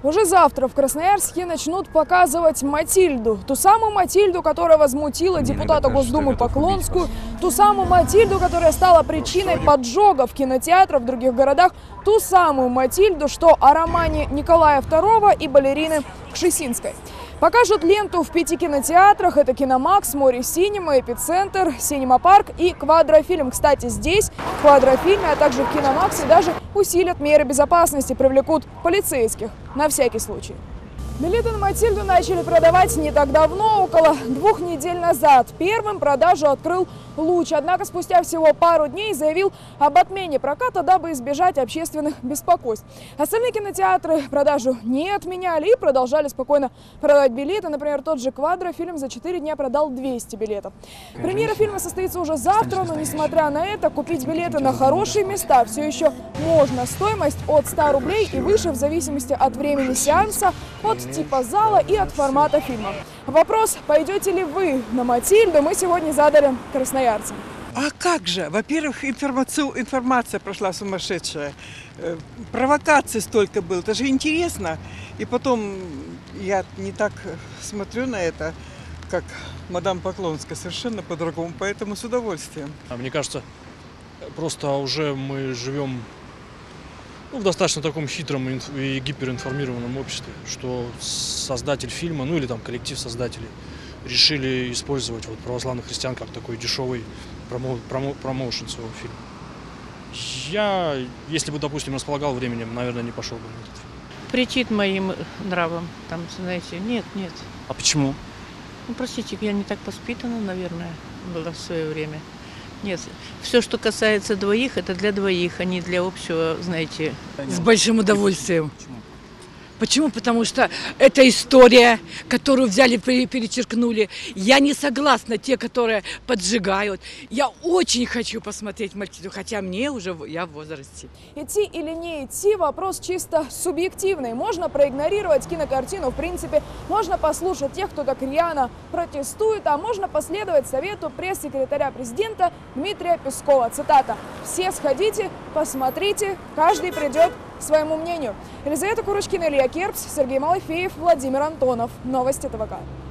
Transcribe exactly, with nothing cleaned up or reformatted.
Уже завтра в Красноярске начнут показывать «Матильду». Ту самую «Матильду», которая возмутила депутата Госдумы Поклонскую. Ту самую «Матильду», которая стала причиной поджогов кинотеатров в других городах. Ту самую «Матильду», что о романе Николая второго и балерины Кшесинской. Покажут ленту в пяти кинотеатрах. Это «Киномакс», «Море Синема», «Эпицентр», «Синема Парк» и «Квадрофильм». Кстати, здесь, в «Квадрофильме», а также в «Киномаксе» даже усилят меры безопасности, привлекут полицейских на всякий случай. Билеты на «Матильду» начали продавать не так давно, около двух недель назад. Первым продажу открыл «Луч». Однако спустя всего пару дней заявил об отмене проката, дабы избежать общественных беспокойств. Остальные кинотеатры продажу не отменяли и продолжали спокойно продавать билеты. Например, тот же «Квадрофильм» за четыре дня продал двести билетов. Премьера фильма состоится уже завтра, но несмотря на это, купить билеты на хорошие места все еще можно. Стоимость от ста рублей и выше в зависимости от времени сеанса, от типа зала и от формата фильма. Вопрос, пойдете ли вы на «Матильду», мы сегодня задали красноярцам. А как же? Во-первых, информация, информация прошла сумасшедшая. Провокаций столько было. Это же интересно. И потом я не так смотрю на это, как мадам Поклонская, совершенно по-другому. Поэтому с удовольствием. А мне кажется, просто уже мы живем ну, в достаточно таком хитром и гиперинформированном обществе, что создатель фильма, ну или там коллектив создателей, решили использовать вот православных христиан как такой дешевый промо, промо, промоушен своего фильма. Я, если бы, допустим, располагал временем, наверное, не пошел бы на этот фильм. Претит моим нравам, там, знаете, нет, нет. А почему? Ну, простите, я не так воспитана, наверное, была в свое время. Нет, все, что касается двоих, это для двоих, а не для общего, знаете. С большим удовольствием. Почему? Почему? Потому что это история, которую взяли, перечеркнули. Я не согласна, те, которые поджигают. Я очень хочу посмотреть «Матильду», хотя мне уже, я в возрасте. Идти или не идти – вопрос чисто субъективный. Можно проигнорировать кинокартину, в принципе, можно послушать тех, кто так рьяно протестует, а можно последовать совету пресс-секретаря президента Дмитрия Пескова. Цитата: «Все сходите, посмотрите, каждый придет к своему мнению». Елизавета Курочкина, Илья Керпс, Сергей Малафеев, Владимир Антонов. Новости ТВК.